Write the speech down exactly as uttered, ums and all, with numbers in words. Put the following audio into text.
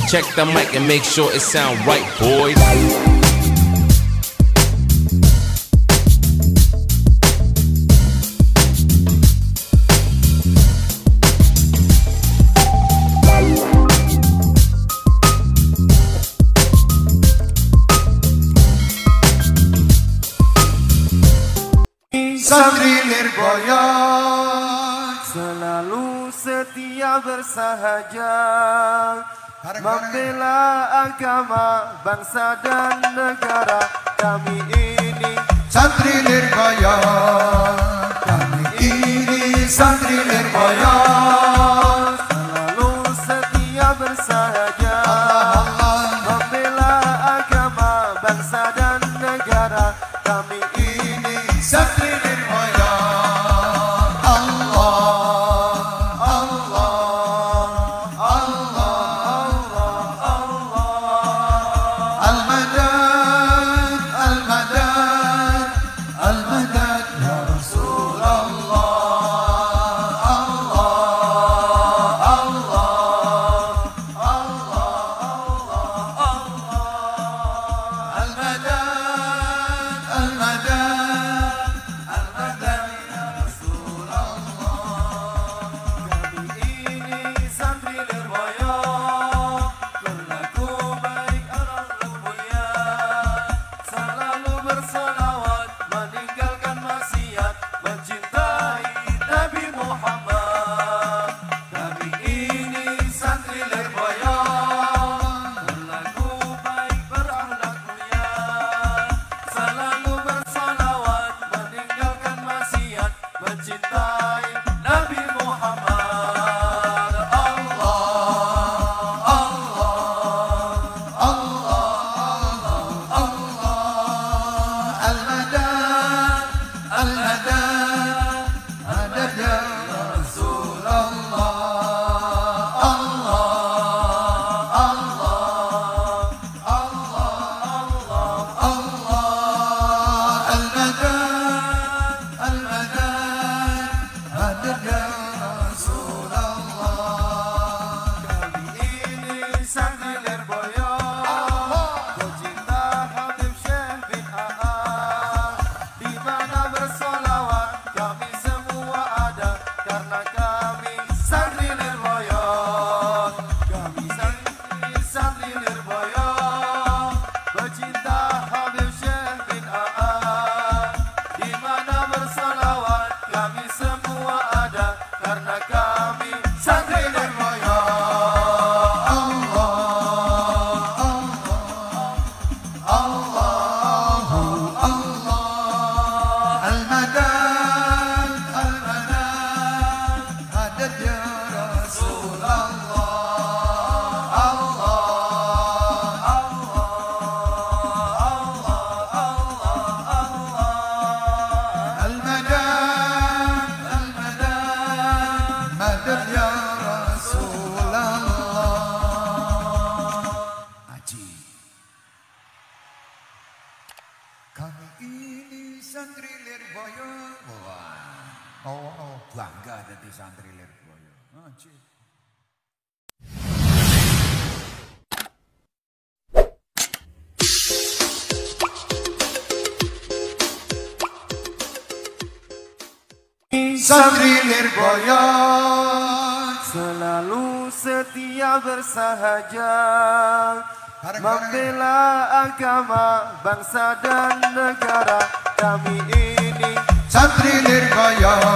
Check the mic and make sure it sound right, boys. Santri Lirboyo selalu setia bersahaja, membela agama, bangsa dan negara kami ini. Santri Lirboyo, kami ini Santri Lirboyo, selalu setia bersahaja, membela agama, bangsa dan negara kami ini. Santri Santri Lirboyo selalu setia bersahaja, membela agama, bangsa dan negara kami ini. Santri Lirboyo